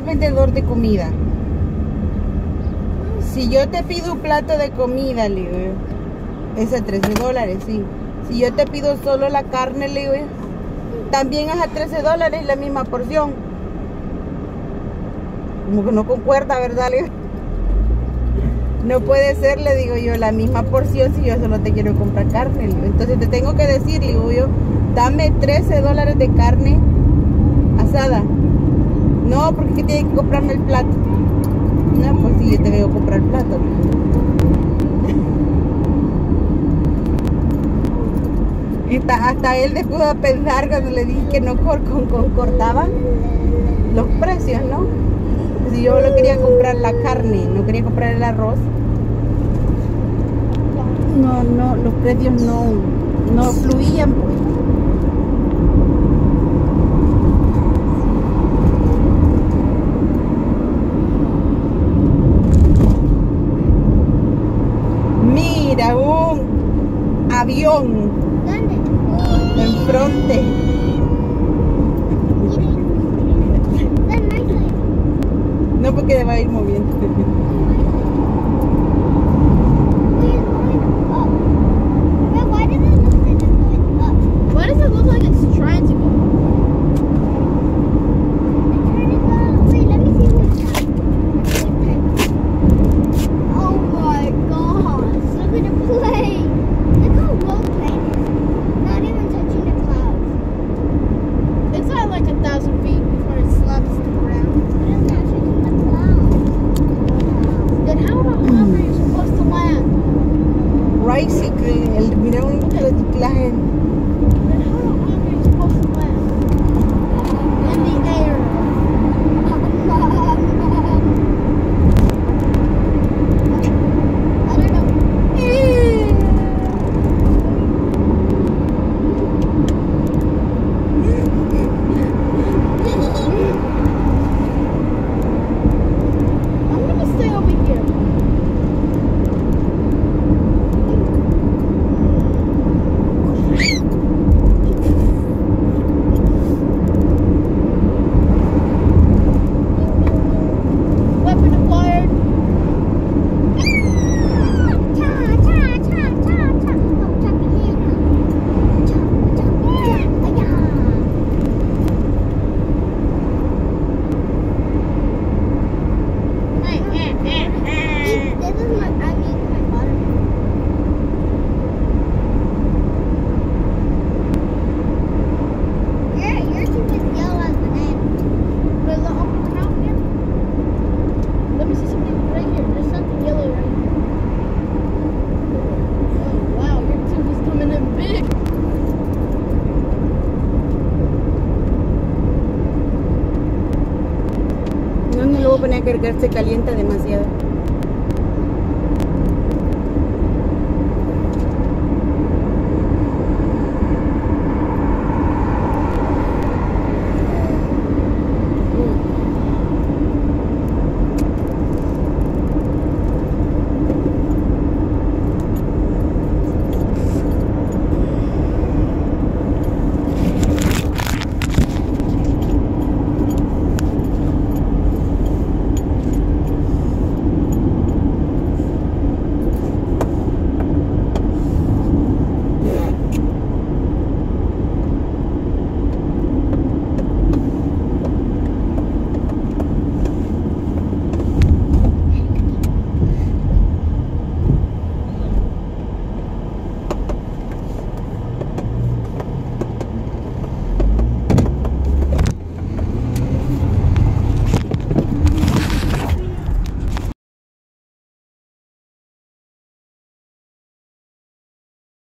al vendedor de comida. Si yo te pido un plato de comida, le digo, es a $13, sí. Si yo te pido solo la carne, le digo, también es a $13 la misma porción. Como que no concuerda, ¿verdad? Le digo, no puede ser, le digo yo, la misma porción si yo solo te quiero comprar carne, le digo. Entonces te tengo que decir, le digo yo, dame $13 de carne asada. No, porque tiene que comprarme el plato. No, pues sí, yo te vengo a comprar el plato. Y hasta él se pudo pensar cuando le dije que no cortaban los precios, ¿no? Si yo lo quería comprar la carne, no quería comprar el arroz. No, los precios no fluían, pues. Mira, un avión. ¿Dónde? Enfrente. No, porque te va a ir moviendo. Why does it look like it's trying to go? Wait, let me see what's oh my gosh, look at the plane. Look how low the plane is. Not even touching the clouds. It's at like 1,000 feet before it slaps the ground. But it's not touching the clouds. Then how are you supposed to land? Tricycle, mira un reciclaje. Then how are you supposed to land? In the air. I don't know. I'm gonna stay over here. Weapon acquired. But look, I'm out here. Let me see something right here. There's something yellow right here. Oh wow, your tube is coming in big. No lo voy a poner a cargar, se calienta demasiado.